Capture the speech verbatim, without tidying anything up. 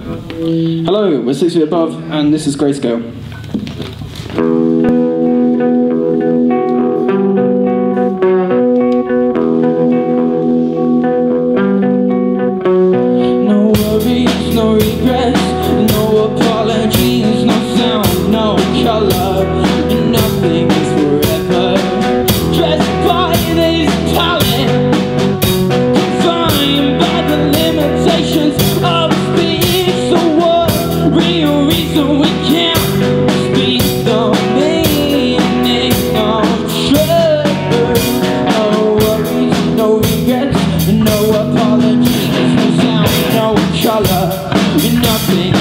Hello, we're Six Feet Above, and this is Grayscale. No worries, no regrets, no apologies, no sound, no color, nothing is forever. Dressed by this talent, confined by the limitations of speech. So what real reason we can't speak the meaning of truth? No worries, no regrets, no apologies, no sound, no color, nothing